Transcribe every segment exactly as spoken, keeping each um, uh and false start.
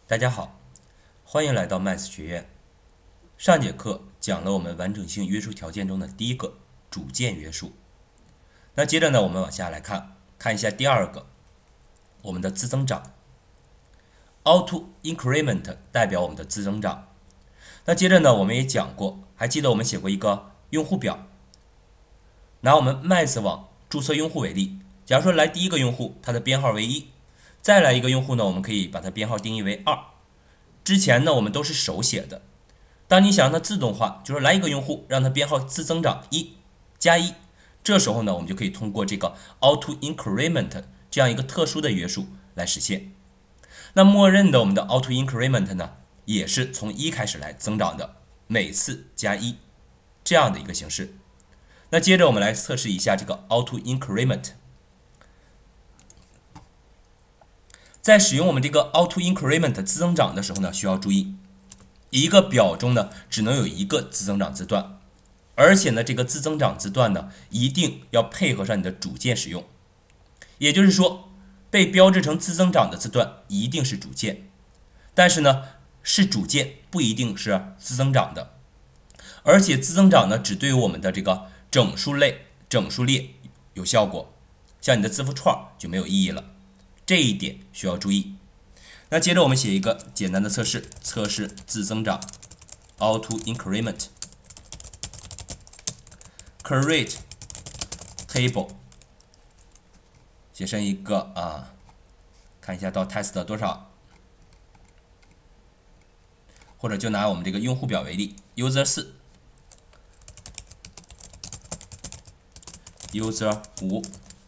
大家好，欢迎来到 Math 学院。上节课讲了我们完整性约束条件中的第一个主键约束。那接着呢，我们往下来看，看一下第二个，我们的自增长。Auto increment 代表我们的自增长。那接着呢，我们也讲过，还记得我们写过一个用户表。拿我们 Math 网注册用户为例，假如说来第一个用户，他的编号为一。再来一个用户呢，我们可以把它编号定义为二。之前呢，我们都是手写的。当你想让它自动化，就是来一个用户，让它编号自增长一加一，这时候呢，我们就可以通过这个 auto increment 这样一个特殊的约束来实现。那默认的我们的 auto increment 呢，也是从一开始来增长的，每次加一这样的一个形式。那接着我们来测试一下这个 auto increment。在使用我们这个 auto increment 自增长的时候呢，需要注意，一个表中呢只能有一个自增长字段，而且呢这个自增长字段呢一定要配合上你的主键使用，也就是说被标志成自增长的字段一定是主键，但是呢是主键不一定是自增长的，而且自增长呢只对于我们的这个整数类、整数列有效果，像你的字符串就没有意义了。这一点需要注意。那接着我们写一个简单的测试，测试自增长 auto increment create table， 写成一个啊，看一下到 test 多少，或者就拿我们这个用户表为例 ，user 四 ，user 五。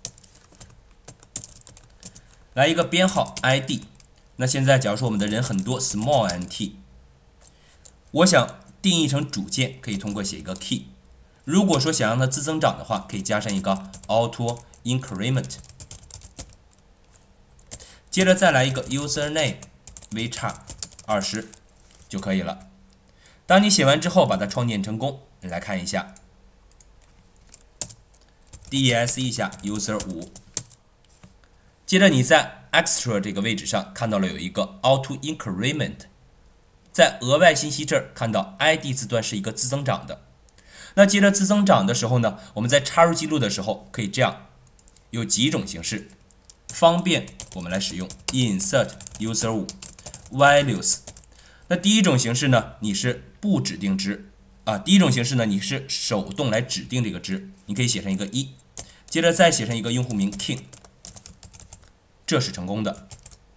来一个编号 I D， 那现在假如说我们的人很多 small nt， 我想定义成主键，可以通过写一个 key。如果说想让它自增长的话，可以加上一个 auto increment。接着再来一个 username vchar 二十就可以了。当你写完之后，把它创建成功，你来看一下 ，des 一下 user 五。接着你在 extra 这个位置上看到了有一个 auto increment， 在额外信息这儿看到 I D 字段是一个自增长的。那接着自增长的时候呢，我们在插入记录的时候可以这样，有几种形式，方便我们来使用 insert user 五 values。那第一种形式呢，你是不指定值啊，第一种形式呢，你是手动来指定这个值，你可以写成一个一，接着再写成一个用户名 king。这是成功的，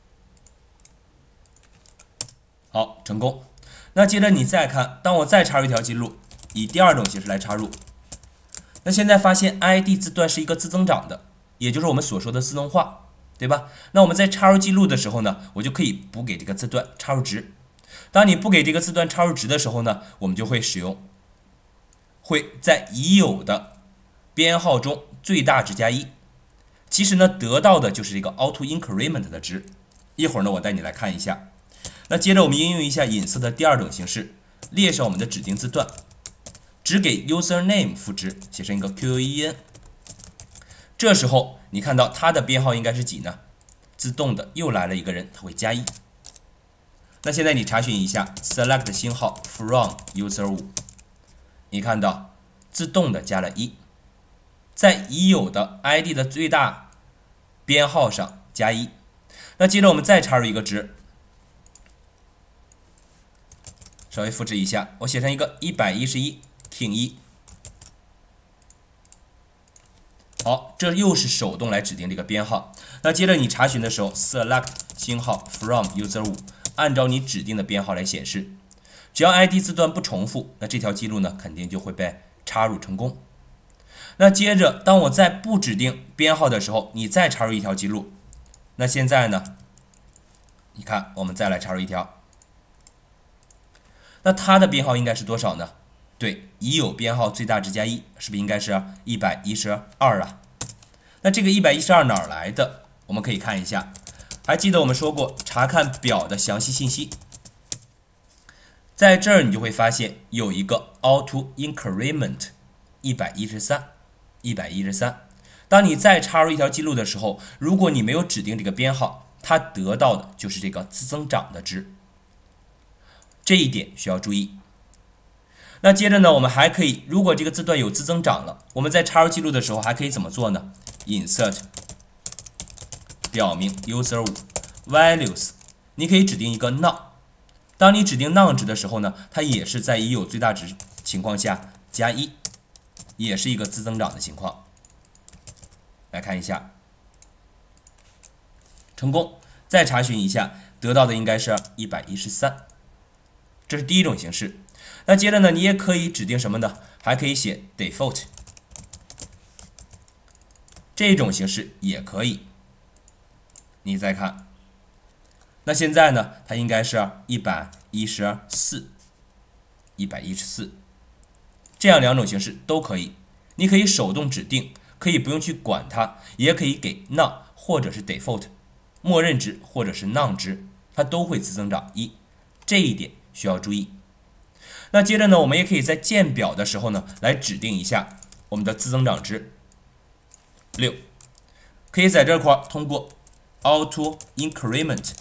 好，成功。那接着你再看，当我再插入一条记录，以第二种形式来插入，那现在发现 I D 字段是一个自增长的，也就是我们所说的自动化，对吧？那我们在插入记录的时候呢，我就可以不给这个字段插入值。当你不给这个字段插入值的时候呢，我们就会使用，会在已有的编号中最大值加一。其实呢，得到的就是这个 auto increment 的值。一会儿呢，我带你来看一下。那接着我们应用一下隐色的第二种形式，列上我们的指定字段，只给 username 赋值，写成一个 qen。这时候你看到它的编号应该是几呢？自动的又来了一个人，它会加一。那现在你查询一下 select 星号 from user 五，你看到自动的加了一。在已有的 I D 的最大编号上加一，那接着我们再插入一个值，稍微复制一下，我写成一个一百一十一 king 一，好，这又是手动来指定这个编号。那接着你查询的时候 select 星号 from user 五，按照你指定的编号来显示，只要 I D 字段不重复，那这条记录呢肯定就会被插入成功。那接着，当我在不指定编号的时候，你再插入一条记录。那现在呢？你看，我们再来插入一条。那它的编号应该是多少呢？对，已有编号最大值加一，是不是应该是一百一十二啊？那这个一百一十二哪儿来的？我们可以看一下。还记得我们说过，查看表的详细信息。在这儿你就会发现有一个 auto increment 一百一十三。一百一十三，当你再插入一条记录的时候，如果你没有指定这个编号， 它得到的就是这个自增长的值，这一点需要注意。那接着呢，我们还可以，如果这个字段有自增长了，我们在插入记录的时候还可以怎么做呢 ？insert 表明 user 五 values， 你可以指定一个 none。当你指定 none 值的时候呢，它也是在已有最大值情况下加一，也是一个自增长的情况。来看一下，成功。再查询一下，得到的应该是一百一十三，这是第一种形式。那接着呢，你也可以指定什么呢？还可以写 default， 这种形式也可以。你再看，那现在呢，它应该是一百一十四，一百一十四，这样两种形式都可以。你可以手动指定，可以不用去管它，也可以给 none 或者是 default 默认值或者是 none 值，它都会自增长一，这一点需要注意。那接着呢，我们也可以在建表的时候呢，来指定一下我们的自增长值六，可以在这块通过 auto increment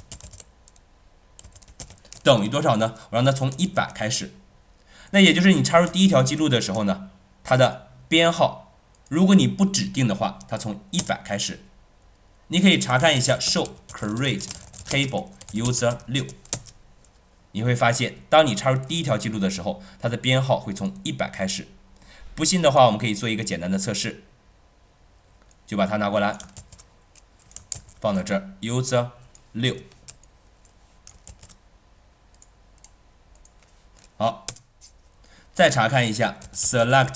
等于多少呢？我让它从一百开始，那也就是你插入第一条记录的时候呢，它的编号，如果你不指定的话，它从一百开始。你可以查看一下 show create table user 六。你会发现，当你插入第一条记录的时候，它的编号会从一百开始。不信的话，我们可以做一个简单的测试，就把它拿过来，放到这儿 user 六。好，再查看一下 select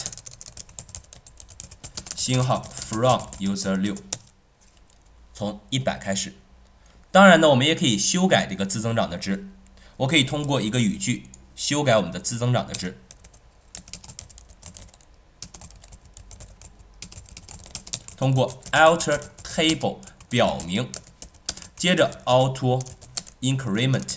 星号 from user 六，从一百开始。当然呢，我们也可以修改这个自增长的值。我可以通过一个语句修改我们的自增长的值，通过 alter table 表明，接着 auto increment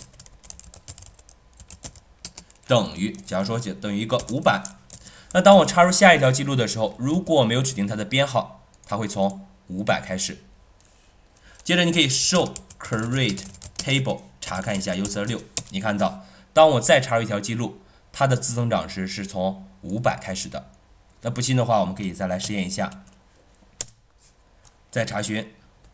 等于，假如说等于一个五百，那当我插入下一条记录的时候，如果我没有指定它的编号，它会从五百开始。接着你可以 show create table 查看一下 user 六。你看到，当我再插入一条记录，它的自增长值是从五百开始的。那不信的话，我们可以再来实验一下，再查询。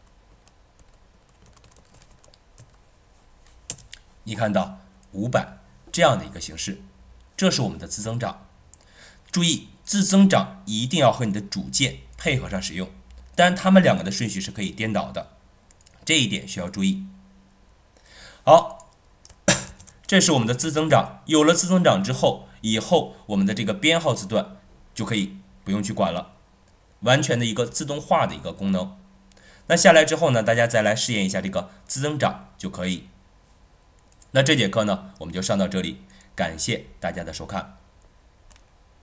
你看到五百这样的一个形式，这是我们的自增长。注意，自增长一定要和你的主键配合上使用，但它们两个的顺序是可以颠倒的，这一点需要注意。好。这是我们的自增长，有了自增长之后，以后我们的这个编号字段就可以不用去管了，完全的一个自动化的一个功能。那下来之后呢，大家再来试验一下这个自增长就可以。那这节课呢，我们就上到这里，感谢大家的收看。